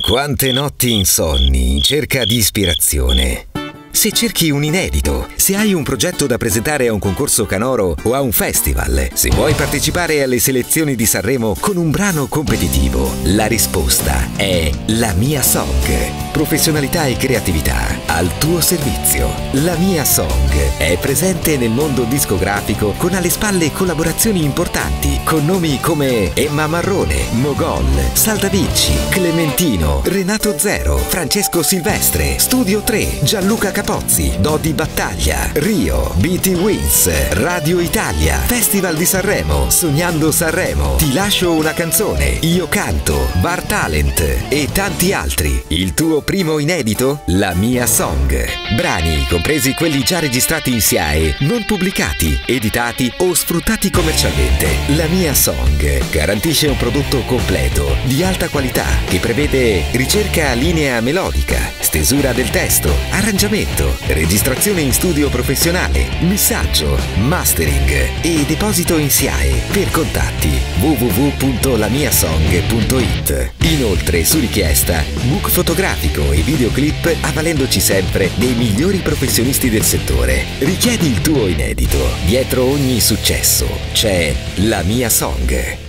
Quante notti insonni in cerca di ispirazione. Se cerchi un inedito, se hai un progetto da presentare a un concorso canoro o a un festival, se vuoi partecipare alle selezioni di Sanremo con un brano competitivo, la risposta è La Mia Song. Professionalità e creatività al tuo servizio. La Mia Song è presente nel mondo discografico con alle spalle collaborazioni importanti con nomi come Emma Marrone, Mogol, Saldavinci, Clementino, Renato Zero, Francesco Silvestre, Studio 3, Gianluca Capozzi, Dodi Battaglia, Rio, BT Wins, Radio Italia, Festival di Sanremo, Sognando Sanremo, Ti lascio una canzone, Io canto, Bar Talent e tanti altri. Il tuo primo inedito? La Mia Song. Brani, compresi quelli già registrati in SIAE, non pubblicati, editati o sfruttati commercialmente. La Mia Song garantisce un prodotto completo, di alta qualità, che prevede ricerca linea melodica, stesura del testo, arrangiamento, registrazione in studio professionale, missaggio, mastering e deposito in SIAE. Per contatti www.lamiasong.it. Inoltre, su richiesta, book fotografico e videoclip avvalendoci sempre dei migliori professionisti del settore. Richiedi il tuo inedito. Dietro ogni successo c'è La Mia Song.